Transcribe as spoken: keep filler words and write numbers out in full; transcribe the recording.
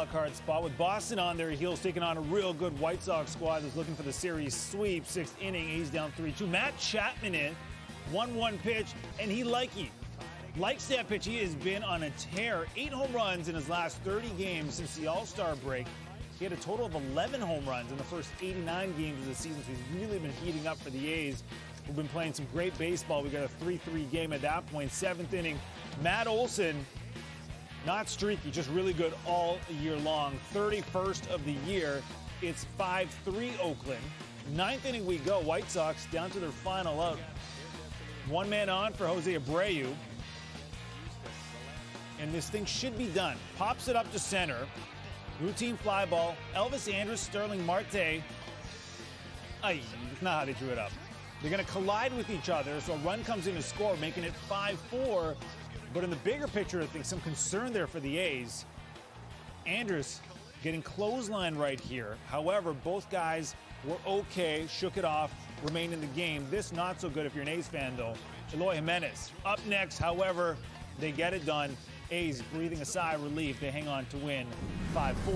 card spot with Boston on their heels, taking on a real good White Sox squad that's looking for the series sweep. Sixth inning, he's down three two. Matt Chapman in, one one pitch, and he like it. Likes that pitch. He has been on a tear. Eight home runs in his last thirty games since the All-Star break. He had a total of eleven home runs in the first eighty-nine games of the season, so he's really been heating up for the A's. We've been playing some great baseball. We got a three three game at that point. Seventh inning, Matt Olson, not streaky, just really good all year long. thirty-first of the year. It's five three Oakland. Ninth inning we go. White Sox down to their final out. One man on for Jose Abreu. And this thing should be done. Pops it up to center. Routine fly ball. Elvis Andrus, Sterling Marte. Ay, that's not how they drew it up. They're going to collide with each other, so a run comes in to score, making it five four. But in the bigger picture, I think some concern there for the A's. Andrus getting clothesline right here. However, both guys were okay, shook it off, remained in the game. This not so good if you're an A's fan, though. Eloy Jimenez up next. However, they get it done. A's breathing a sigh of relief. They hang on to win five four.